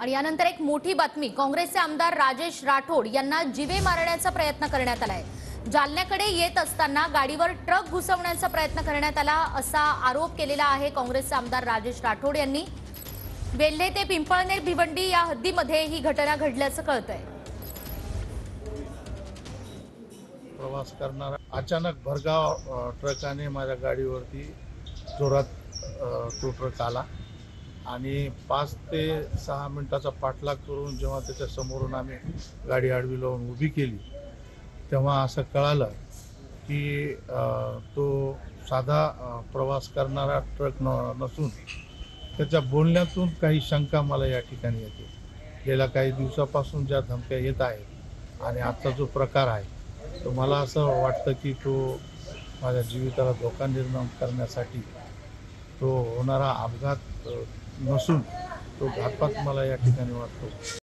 आणि यानंतर एक मोठी बातमी, काँग्रेसचे आमदार राजेश राठोड यांना जीवे मारण्याचा प्रयत्न करण्यात आलाय। जालन्याकडे येत असताना गाडीवर ट्रक घुसवण्याचा प्रयत्न करण्यात आला असा आरोप केलेला आहे काँग्रेसचे आमदार राजेश राठोड यांनी। वेल्हे ते पिंपळनेर भिवंडी या हद्दीमध्ये ही घटना घडल्याचं कळतंय। प्रवास करणारा अचानक भरधाव ट्रकाने माझ्या गाडीवरती जोरात तो ट्रक आला आणि 5 ते 6 मिनिटाचा पाठलाग करून जेव्हा त्याच्या समोरून आम्ही गाडी आडवी लावून उभी केली तेव्हा असं कळालं की तो साधा प्रवास करणारा ट्रक नसून त्याच्या बोलण्यातून काही शंका मला या ठिकाणी येते। गेल्या काही दिवसापासून ज्या धमक्या येत आहेत आणि आजचा जो प्रकार आहे तो मला असं वाटतं की तो माझ्या जीविताला धोका निर्माण करण्यासाठी तो होणारा अपघात नसून तो घातपात मला या ठिकाणी वाटतो।